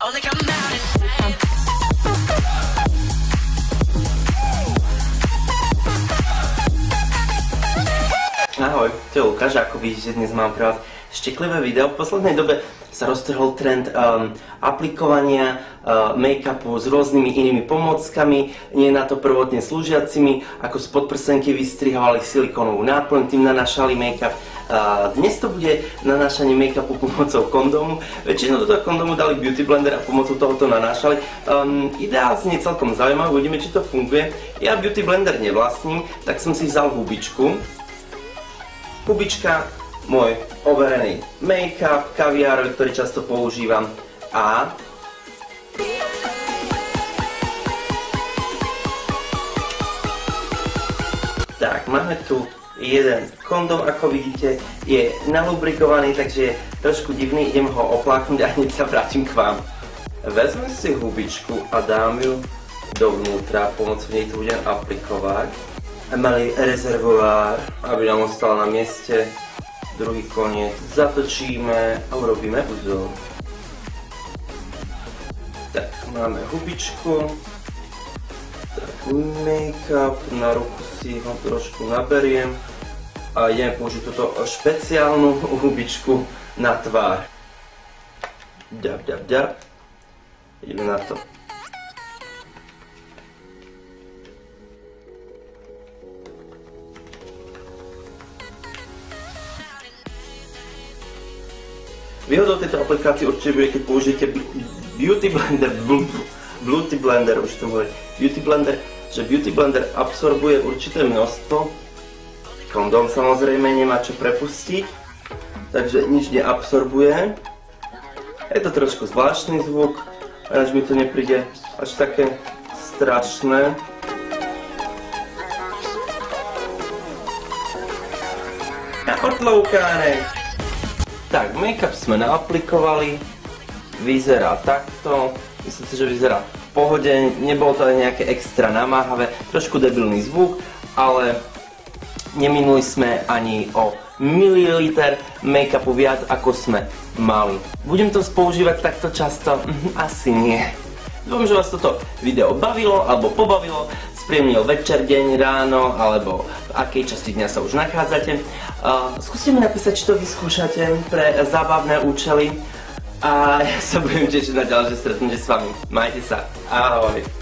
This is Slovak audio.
Ahoj, to je Lukáš, ako vidíte, dnes mám pre vás šteklivé video. V poslednej dobe sa roztrhol trend aplikovania make-upu s rôznymi inými pomockami, nie na to prvotne slúžiacimi, ako z podprsenky vystrihovali silikónovú náplň, tým nanášali make-up. Dnes to bude nanášanie make-upu pomocou kondómu. Väčšinou do toho kondómu dali beauty blender a pomocou tohoto nanášali. Ideál znie celkom zaujímavý, uvidíme, či to funguje. Ja beauty blender nevlastním, tak som si vzal hubičku. Hubička, môj overený make-up, kaviárový, ktorý často používam, a tak, máme tu jeden kondóm, ako vidíte, je nalubrikovaný, takže je trošku divný, idem ho opláknuť a hneď sa vrátim k vám. Vezmem si hubičku a dám ju dovnútra, pomocou nej to budem aplikovať. Malý rezervoár, aby nám ostal na mieste. Druhý koniec zatočíme a urobíme uzol. Tak, máme hubičku. Tak, make-up, na ruku si ho trošku naberiem. A ideme použiť túto špeciálnu hubičku na tvár. Ďap, ďap, ďap. Ideme na to. Výhodou tejto aplikácie určite bude, keď použijete beauty blender, že beauty blender absorbuje určité množstvo. Kondóm samozrejme nemá čo prepustiť, takže nič neabsorbuje. Je to trošku zvláštny zvuk, až mi to nepríde až také strašné. A odloukáne. Tak, make-up sme naaplikovali, vyzerá takto, myslím si, že vyzerá v pohode, nebolo to aj nejaké extra namáhavé, trošku debilný zvuk, ale neminuli sme ani o mililiter make-upu viac, ako sme mali. Budem to používať takto často? Asi nie. Dúfam, že vás toto video bavilo alebo pobavilo, spríjemnil večer, deň, ráno, alebo v akej časti dňa sa už nachádzate. Skúste mi napísať, či to vyskúšate pre zábavné účely a ja sa budem tešiť na ďalšie stretnutie s vami. Majte sa. Ahoj.